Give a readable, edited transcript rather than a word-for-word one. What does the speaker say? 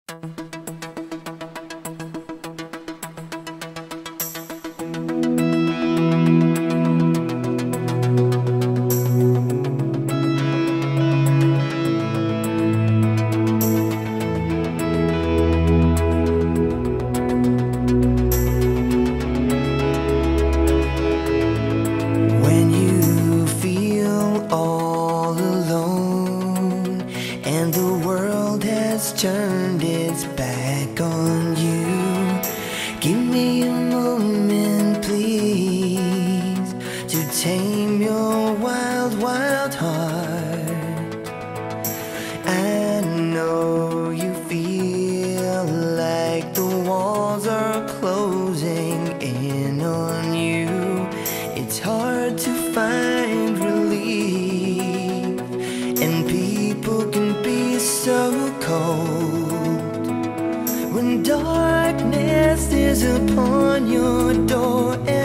Turned its back on you. Give me a moment, please, to tame your wild, wild heart. I know you feel like the walls are closing in on you. It's hard to find relief, and people can be so cold. When darkness is upon your door